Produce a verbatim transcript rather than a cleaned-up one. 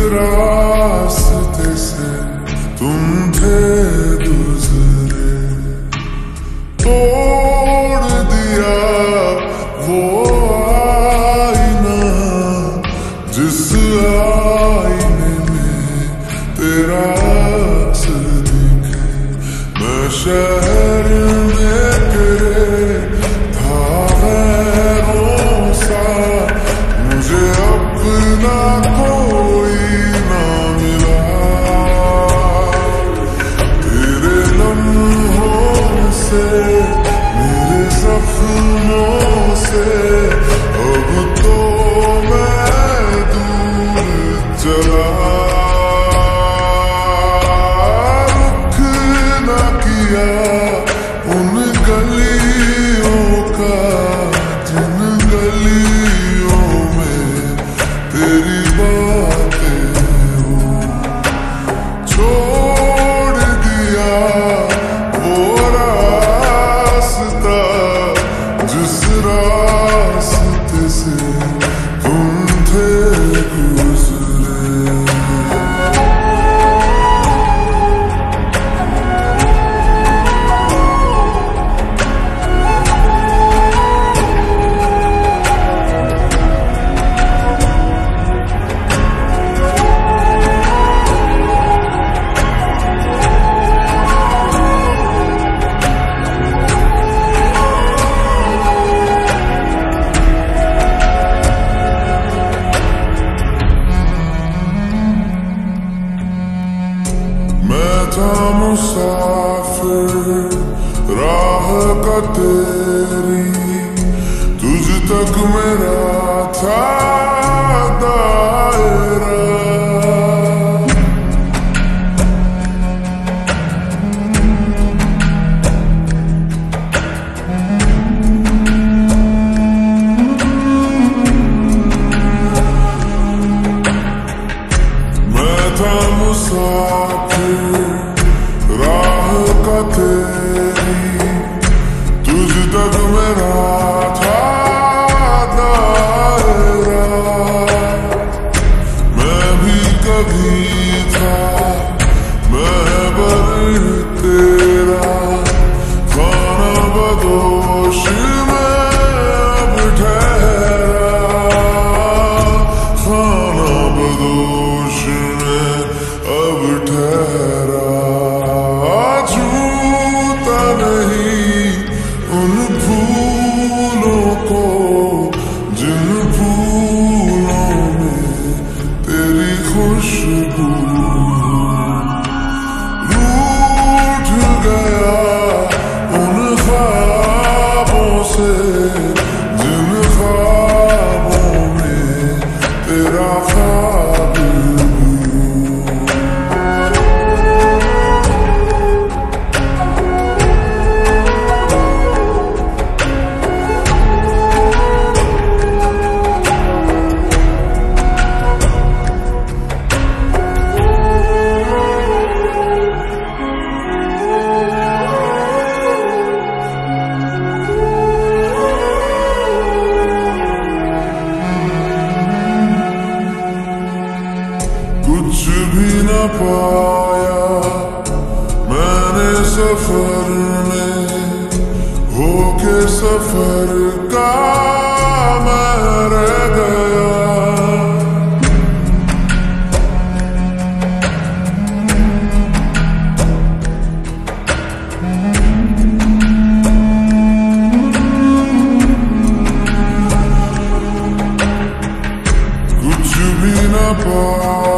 रास्ते से तुम थे गुजरे, तोड़ दिया वो आईना जिस आईने में तेरा अक्स दिखे। मैं शहर में तेरे था गैरों सा, मुझे अपना कोई ना मिला। तेरे लम्हों से मेरे जख्मों से अब तो मैं दूर चला। रुख न किया उन गलियों का जिन गलियों में तेरी बातें हो। छोड़ दिया वो रास्ता जिस रास्ते से तुम थे गुजरे। मैं था मुसाफिर राह का तेरी, तुझ तक मेरा था दायरा। मैं था मुसाफिर राह का तेरी, तुझ तक मेरा था दायरा। मैं भी कभी था महबर तेरा, खाना बदोश में अब ठहरा। खाना बदोश में अब ठहरा। छूता नहीं उन फूलों को जिन फूलों में तेरी खुशबू। रूठ गया उन ख्वाबों से जिन ख्वाबों में तेरा ख्वाब कुछ भी न पाया मैंने सफर में, होके सफर का मैं रह गया। कुछ भी न पाया